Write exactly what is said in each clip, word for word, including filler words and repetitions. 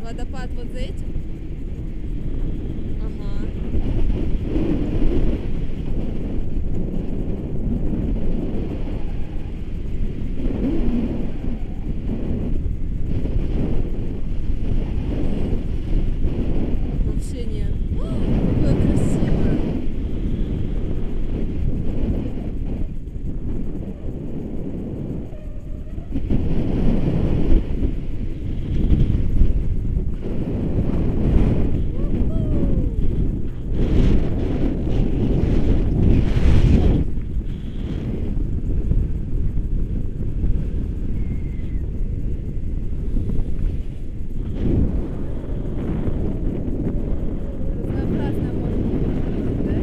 Водопад вот за этим? Ага. Вообще нет. О, какое красивое. Разнообразная можно посмотреть, да?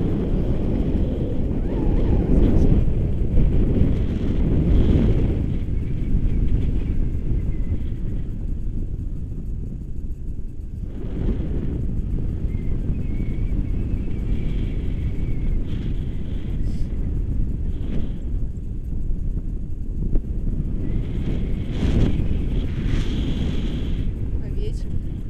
А вечер?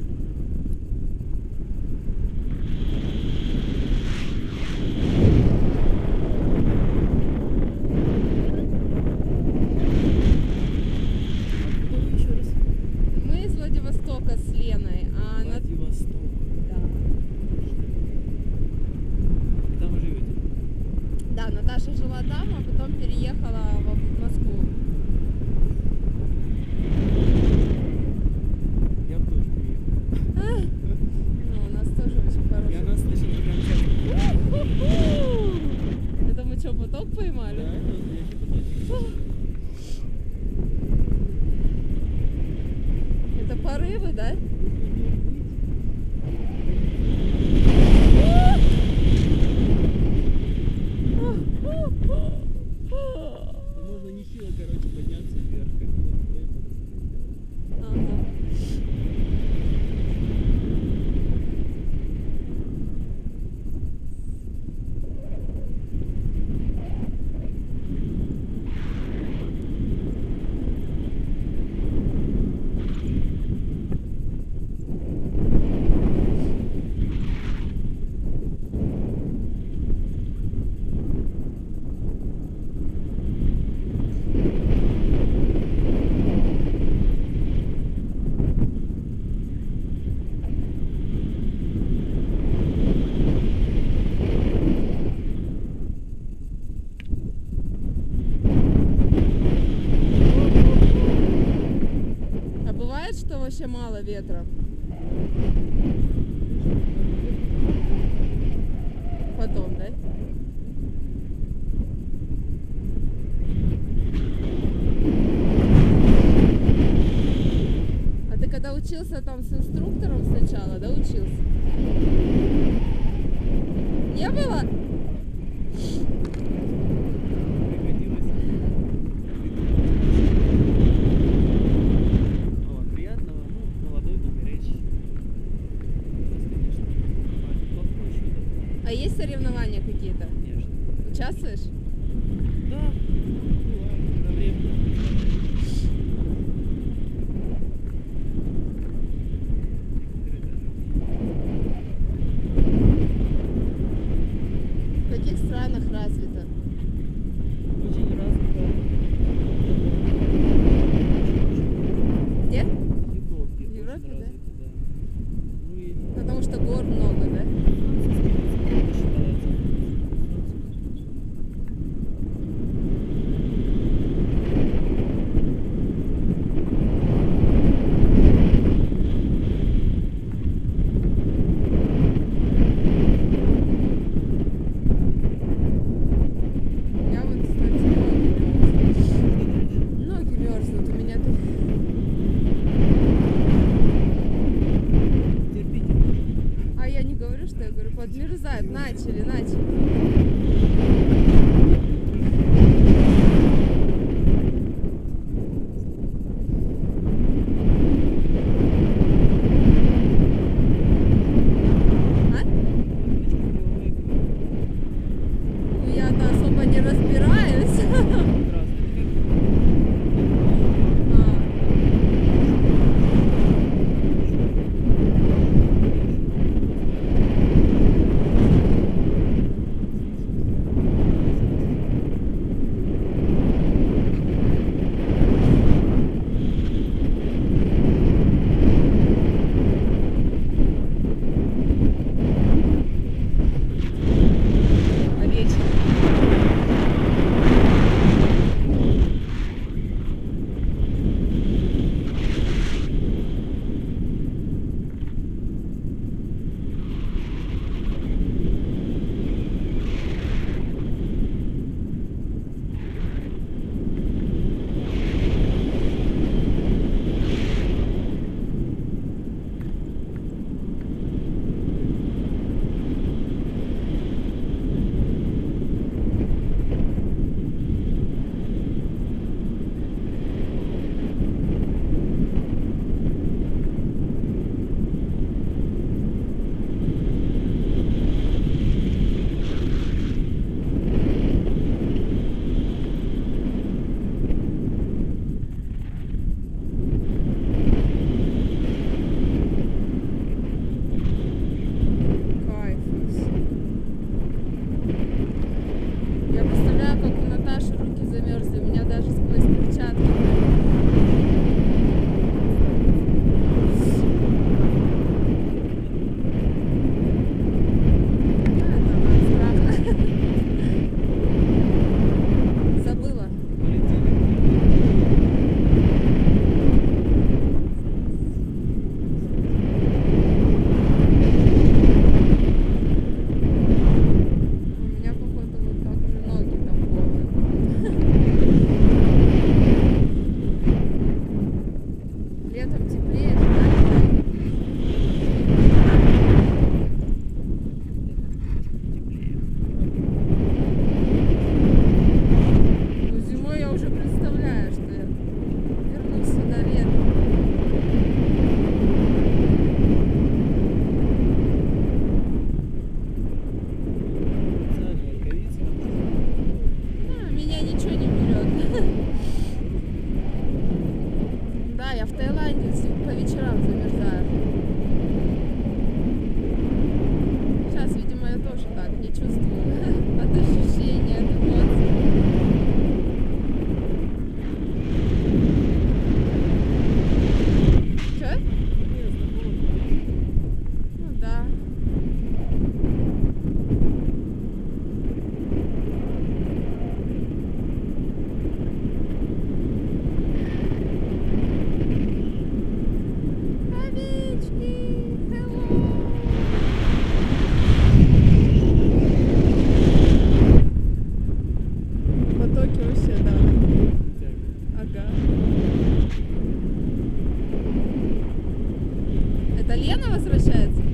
Откуда еще раз? Мы из Владивостока с Леной, а на... Владивосток. Да. И там вы живете? Да, Наташа жила там, а потом переехала в Москву. Я бы тоже приехал. А? Ну, у нас тоже очень хороший. Я нас слышал до конца. Это мы что, поток Да, поймали? это настоящий поточек. Это порывы, да? Можно нехило, короче, подняться вверх, как вот в этом. Ага. А бывает, что вообще мало ветра? Потом, да? А ты когда учился там с инструктором сначала, да, учился? Не было? Пригодилось. О, приятного, ну, молодой поберечь. Сейчас, конечно, попроще, да? А есть соревнования какие-то? Конечно. Участвуешь? Да, бывает, когда время. В каких странах развито? Очень развито. Где? В Европе. В Европе, очень да? развито, да. Ну и Потому что гор много, да? французский язык считается. Я вот, кстати, ноги мерзнут. Ноги мерзнут, у меня тут... Терпите. А я не говорю, что я говорю, подмерзает. Начали, начали. А? Ну, я-то особо не разбираюсь. А. Это Лена возвращается?